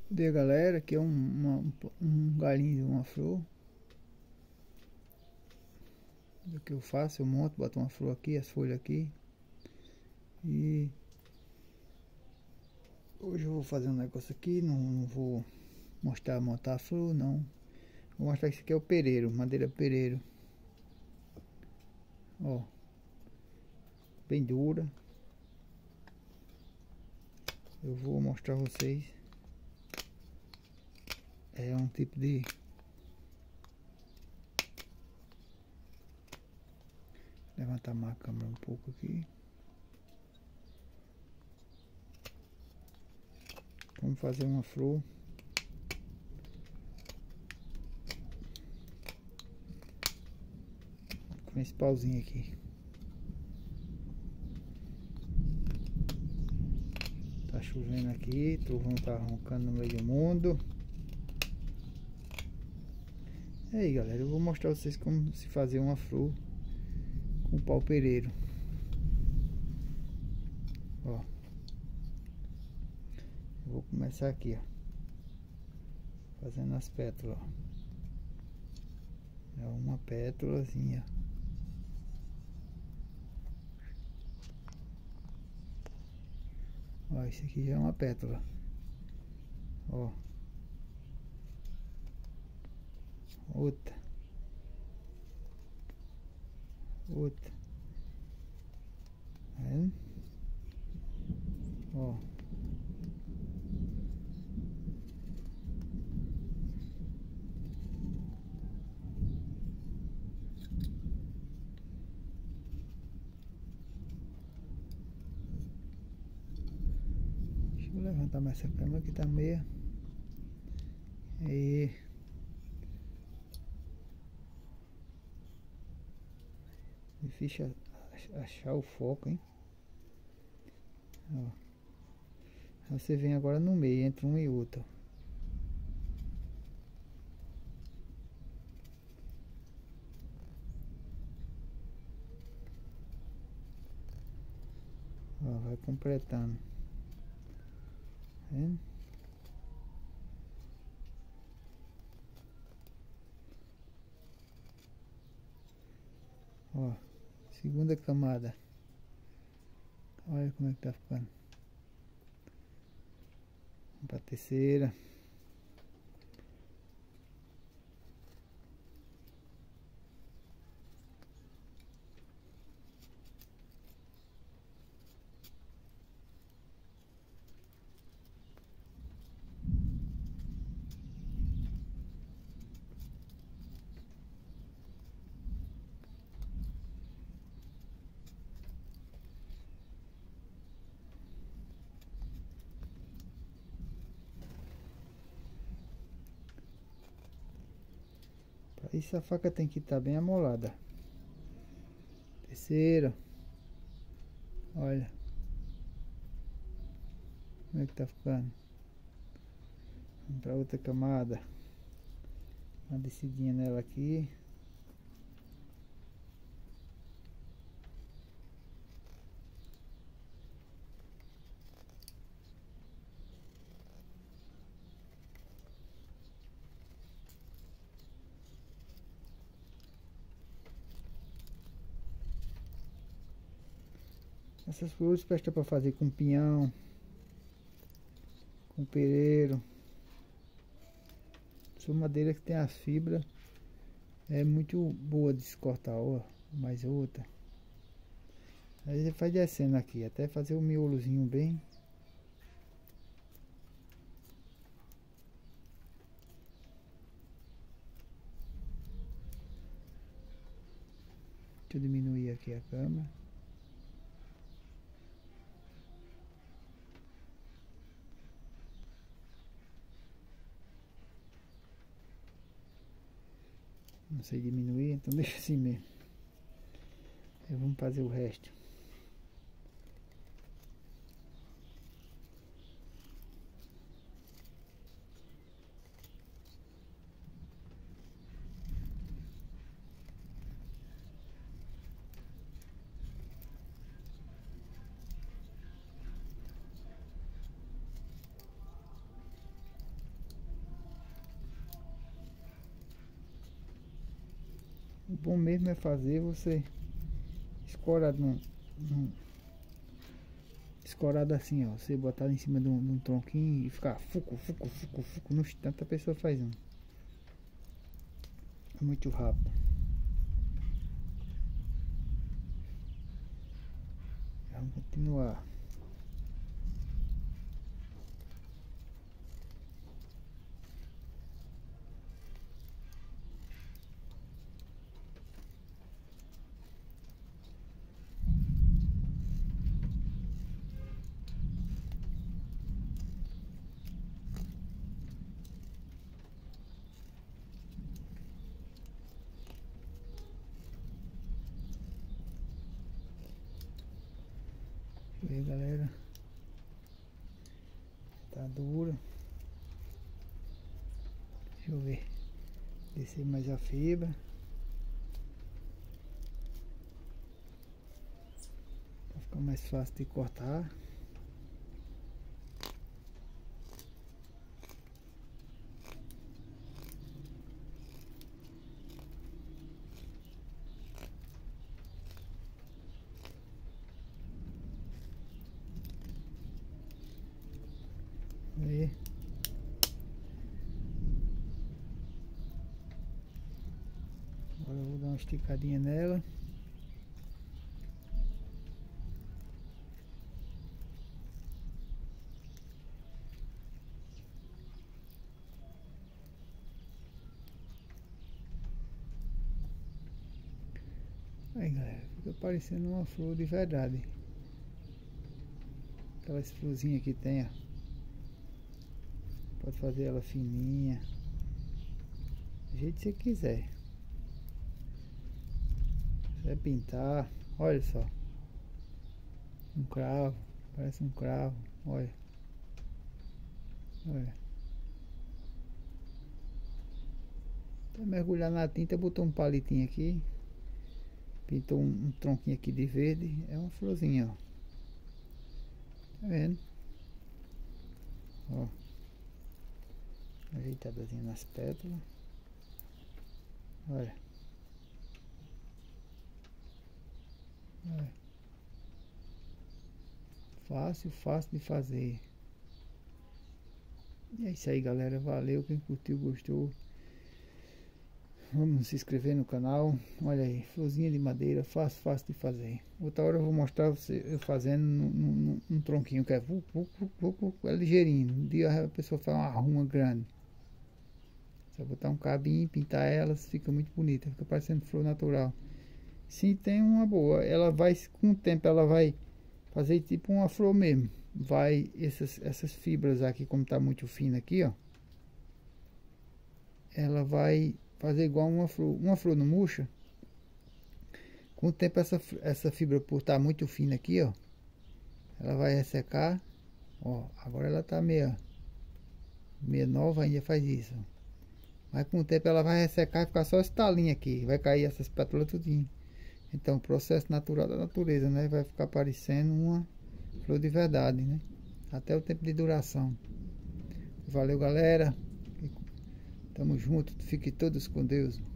Bem, galera, aqui é um galinho, uma flor. O que eu faço, eu monto, boto uma flor aqui, as folhas aqui. E hoje eu vou fazer um negócio aqui, não vou mostrar montar a flor, não. Vou mostrar que isso aqui é o pereiro, madeira pereiro. Ó, bem dura. Eu vou mostrar a vocês. É um tipo de... Levantar mais a câmera um pouco aqui. Vamos fazer uma flor. Com esse pauzinho aqui. Tá chovendo aqui, trovão tá roncando no meio do mundo. E aí, galera, eu vou mostrar a vocês como se fazer uma flor com pau pereiro. Ó, eu vou começar aqui, ó, fazendo as pétalas, ó. É uma pétalazinha. Ó, esse aqui já é uma pétala. Ó, outra, outra. Tá vendo? Ó, deixa eu levantar mais essa câmera que tá meia. Aí, difícil achar o foco, hein? Ó, você vem agora no meio, entre um e outro. Ó, vai completando. Tá vendo? Ó, segunda camada. Olha como é que tá ficando. Vamos pra terceira. Para isso a faca tem que estar bem amolada. Terceira. Olha como é que tá ficando. Vamos para outra camada. Uma descidinha nela aqui. Essas flores prestam para fazer com pinhão, com pereiro. São madeira que tem as fibras. É muito boa de se cortar, ó. Mais outra. Aí você faz descendo aqui, até fazer o miolozinho bem. Deixa eu diminuir aqui a câmera. Não sei diminuir, então deixa assim mesmo. Aí vamos fazer o resto. O bom mesmo é fazer você escorado escorado assim, ó. Você botar em cima de um tronquinho e ficar fuco. No instante a pessoa faz um. É muito rápido. Vamos continuar. Deixa eu ver, galera. Tá dura. Deixa eu ver. Descer mais a fibra. Pra ficar mais fácil de cortar. Aí. Agora eu vou dar uma esticadinha nela. Aí, galera, fica parecendo uma flor de verdade. Aquelas florzinhas que tem, ó. Pode fazer ela fininha, do jeito que você quiser. Se quiser pintar, olha só. Um cravo, parece um cravo, olha. Olha. Pra mergulhar na tinta, botou um palitinho aqui. Pintou um tronquinho aqui de verde. É uma florzinha, ó. Tá vendo? Ó. Ajeitadazinha nas pétalas. Olha. Olha. Fácil de fazer. E é isso aí, galera. Valeu. Quem curtiu, gostou. Vamos se inscrever no canal. Olha aí, florzinha de madeira, fácil de fazer. Outra hora eu vou mostrar você eu fazendo num tronquinho que é ligeirinho. Um dia a pessoa faz uma arruma grande. Só botar um cabinho, pintar elas, fica muito bonita, fica parecendo flor natural. Sim, tem uma boa. Ela vai, com o tempo, ela vai fazer tipo uma flor mesmo. Vai, essas fibras aqui, como tá muito fina aqui, ó. Ela vai fazer igual uma flor não murcha. Com o tempo essa fibra, por estar muito fina aqui, ó, ela vai ressecar. Ó, agora ela tá meia nova, ainda faz isso. Mas com o tempo ela vai ressecar e ficar só esse talinho aqui, vai cair essas pétalas tudinho. Então, processo natural da natureza, né? Vai ficar parecendo uma flor de verdade, né? Até o tempo de duração. Valeu, galera. Tamo junto, fiquem todos com Deus.